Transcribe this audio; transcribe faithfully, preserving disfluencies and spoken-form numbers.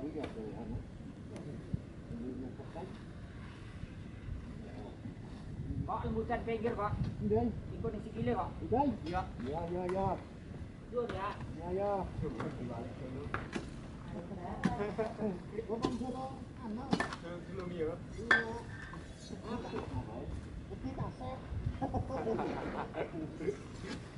Pak, lembutan pinggir Pak. Ini. Ikut isi kilo Pak. Ini. Ya. Ya, ya, ya. Jom ya. Ya, ya. Bông chưa đó, ăn đâu? Chưa nhiều. Cái cả xe.